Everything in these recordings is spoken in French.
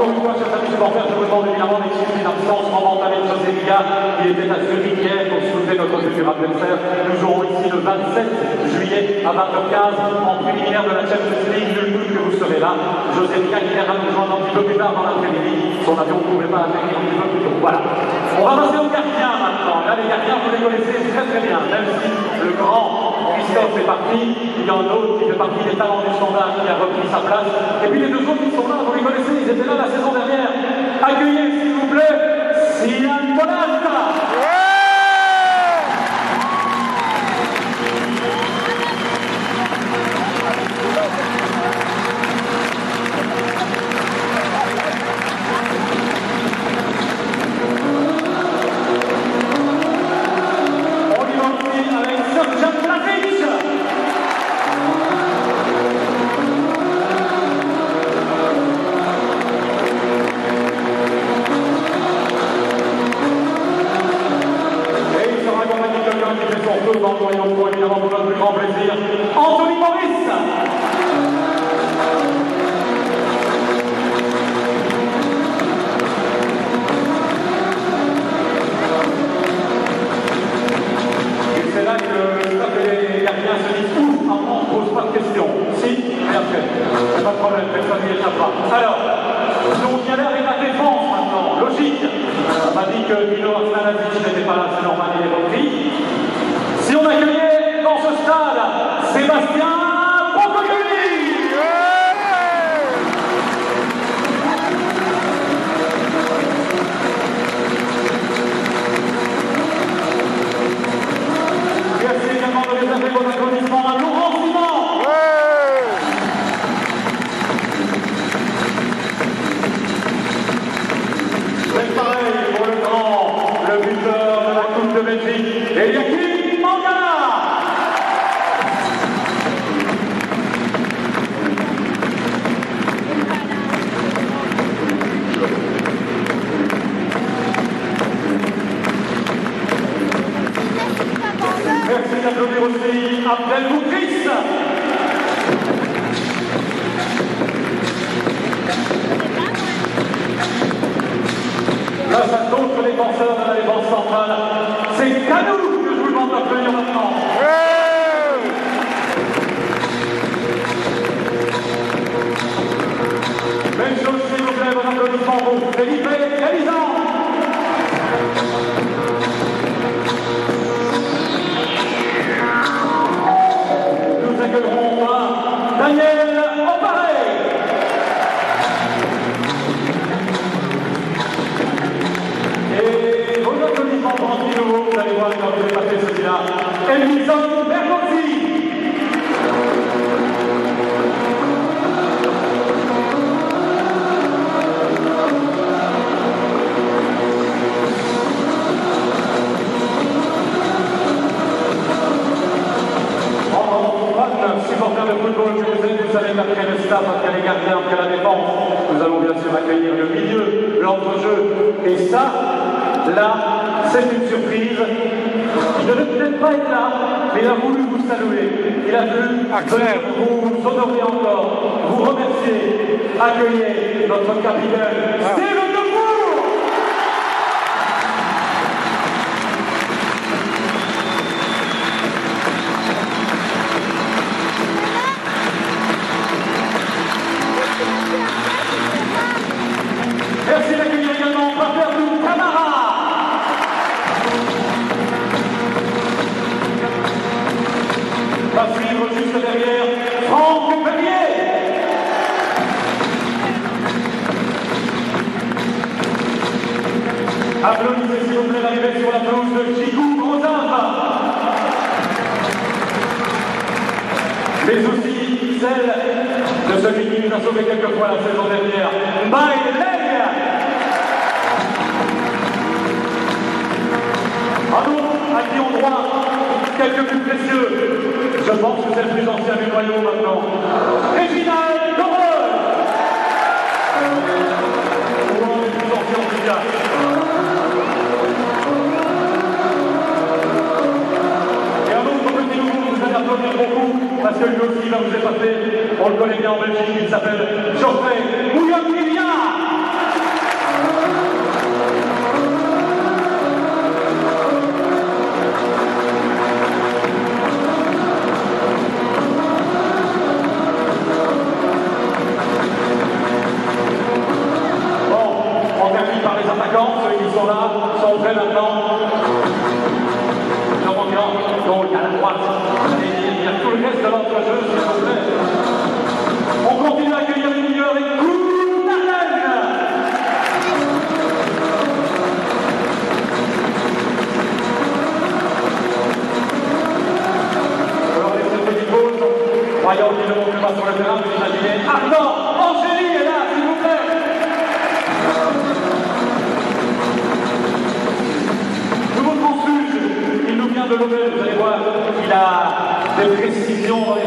Encore une fois, chers amis supporters, je vous demande évidemment d'excuser l'absence momentanée de José Villa, qui était à Zurich hier pour soulever notre futur adversaire. Nous jouerons ici le 27 juillet à 20h15 en préliminaire de la Champions League. Nul doute que vous serez là. José Villa qui viendra nous joindre un petit peu plus tard dans l'après-midi. Son avion ne pouvait pas atterrir un petit peu plus tôt. Voilà. On va passer aux gardiens maintenant. Là, les gardiens, vous les connaissez très très bien. Même si le grand Christophe est parti, il y en a un autre qui fait partie des talents du standard qui a repris sa place. Et puis les deux autres qui sont là, vous les connaissez, ils étaient là la saison dernière. Accueillez, s'il vous plaît, Sian Bonazza. Dans le Royaume, évidemment, pour notre plus grand plaisir, Anthony Maurice. Et c'est là que les gardiens se disent ouf, après on ne pose pas de questions. Si, bien fait. Pas de problème, personne n'y échappera. Alors, on y allait avec la défense maintenant. Logique. On m'a dit que Dino Arslanavich n'était pas là, c'est normal, il est repris. Si on accueillait dans ce stade Sébastien Pocogliouli. Merci également de réserver vos applaudissements à Laurent Simon. C'est pareil pour le grand, le buteur de la Coupe de Belgique, Eliakim Mangala. Merci d'applaudir aussi Abdel Boukris. Grâce à d'autres défenseurs de la défense centrale, c'est Kanou que je vous demande d'applaudir maintenant. Même chose s'il vous plaît, bon applaudissement pour Felipe Elizan. Nous accueillerons Daniel Oparé. Et vos applaudissements pour un petit nouveau, vous allez voir quand vous allez passer celui-là, Elison Bergozzi. Supporters de football que vous êtes, vous savez qu'après le staff, après les gardiens, après la défense, nous allons bien sûr accueillir le milieu, l'entrejeu. Et ça, là, c'est une surprise. Il ne devait peut-être pas être là, mais il a voulu vous saluer. Il a voulu vous honorer encore, vous remercier, accueillir notre capitaine, Steven Defour. Merci d'accueillir également Paperlou Camara. Va suivre juste derrière Franck Perrier. Applaudissez s'il vous plaît l'arrivée sur la pelouse de Chicou Grosave. Mais aussi celle de celui qui nous a sauvé quelques fois la saison dernière, Mbaye Leg. À qui on droit quelques plus précieux. Je pense que c'est le plus ancien du noyau maintenant. Réginald Doreux. Au le plus ancien en tout cas. Et un autre petit nouveau, vous allez applaudir beaucoup, parce que lui aussi va vous épater. On le connaît bien en Belgique, il s'appelle Geoffrey Bouillon-Livia.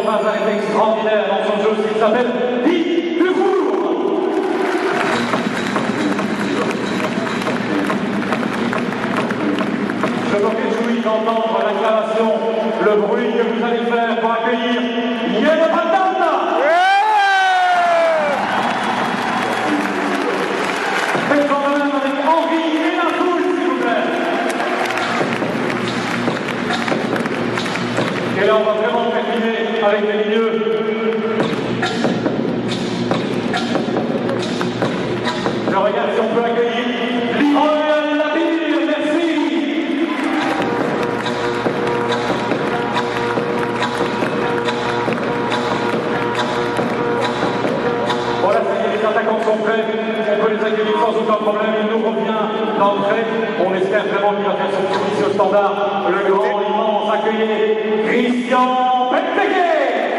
phase a été extraordinaire dans son jeu, qui s'appelle Guy Dufour. Je me réjouis d'entendre l'acclamation, le bruit que vous allez faire pour accueillir Yel Patanda. Faites en même avec Henri et la foule, s'il vous plaît. Et là, on va vraiment terminer avec les milieux. Je regarde si on peut accueillir Leroy Labille, merci. Voilà, ça y est, les attaquants sont prêts. On peut les accueillir sans aucun problème. Il nous revient d'entrée. On espère vraiment qu'il va faire son service au standard. Le grand, immense, accueillir Christian Benteke.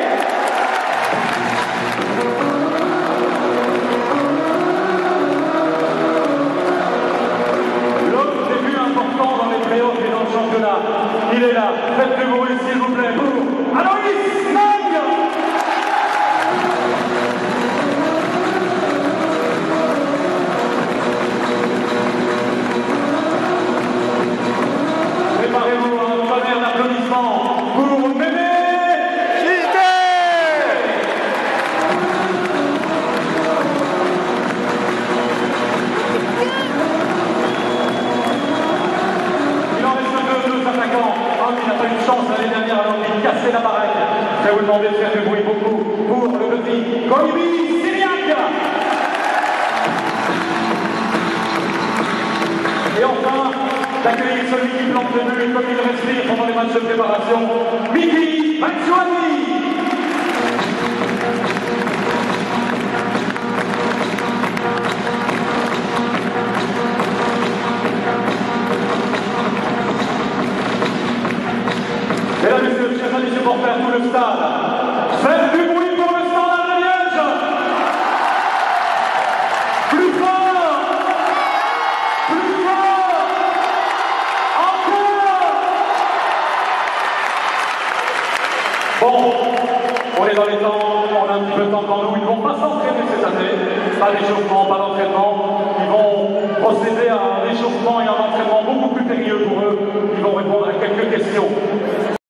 L'homme des buts importants dans les playoffs et dans le championnat. Il est là. Faites du bruit, s'il vous plaît, pour Aloïs Nang. Préparez-vous à un tonnerre d'applaudissements pour Mémé Gildet. Il en reste deux attaquants. Ah oui, il n'a pas eu de chance l'année dernière alors qu'il cassait la baraque. Je vais vous demander de faire du bruit beaucoup pour le petit Koibi Syriac. Et enfin, d'accueillir celui qui plante le but comme il respire pendant les matchs de préparation, Miki Batshuayi. Mesdames et messieurs, chers amis supporters, tout le stade, faites du bruit pour le Standard de Liège. Plus fort, plus fort, encore. Bon, on est dans les temps, on a un petit peu de temps devant nous. Ils ne vont pas s'entraîner cette année, pas d'échauffement, pas d'entraînement. Ils vont procéder